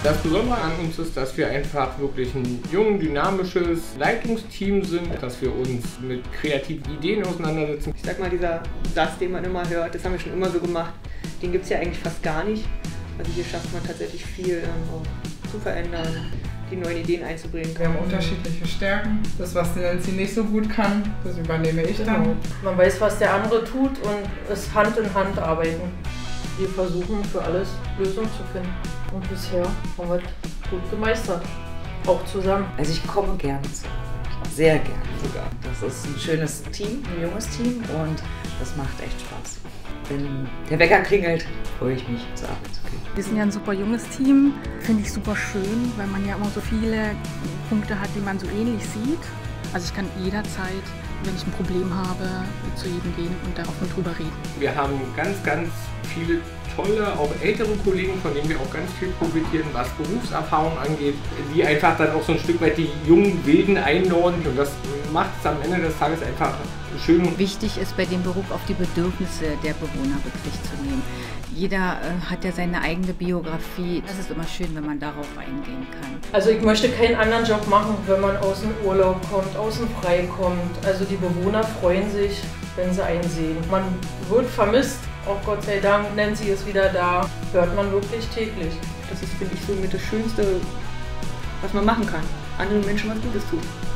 Das Besondere an uns ist, dass wir einfach wirklich ein jung, dynamisches Leitungsteam sind, dass wir uns mit kreativen Ideen auseinandersetzen. Ich sag mal, dieser Satz, den man immer hört, das haben wir schon immer so gemacht, den gibt es ja eigentlich fast gar nicht. Also hier schafft man tatsächlich viel auch zu verändern, die neuen Ideen einzubringen. Wir haben unterschiedliche Stärken. Das, was die Nancy nicht so gut kann, das übernehme ich dann. Man weiß, was der andere tut und es Hand in Hand arbeiten. Wir versuchen für alles Lösungen zu finden. Und bisher haben wir es gut gemeistert. Auch zusammen. Also ich komme gerne zur Arbeit. Sehr gerne sogar. Das ist ein schönes Team, ein junges Team und das macht echt Spaß. Wenn der Wecker klingelt, freue ich mich, zur Arbeit zu gehen. Wir sind ja ein super junges Team. Finde ich super schön, weil man ja immer so viele Punkte hat, die man so ähnlich sieht. Also ich kann jederzeit, wenn ich ein Problem habe, zu jedem gehen und da offen drüber reden. Wir haben ganz viele tolle, auch ältere Kollegen, von denen wir auch ganz viel profitieren, was Berufserfahrung angeht, die einfach dann auch so ein Stück weit die jungen Wilden einordnen und das macht es am Ende des Tages einfach schön. Wichtig ist bei dem Beruf auch die Bedürfnisse der Bewohner Rücksicht zu nehmen. Jeder hat ja seine eigene Biografie. Das ist immer schön, wenn man darauf eingehen kann. Also ich möchte keinen anderen Job machen, wenn man aus dem Urlaub kommt, aus dem Frei kommt. Also die Bewohner freuen sich, wenn sie einen sehen. Man wird vermisst. Auch Gott sei Dank, Nancy ist wieder da. Hört man wirklich täglich. Das ist, finde ich, so mit das Schönste, was man machen kann. Anderen Menschen was Gutes tun.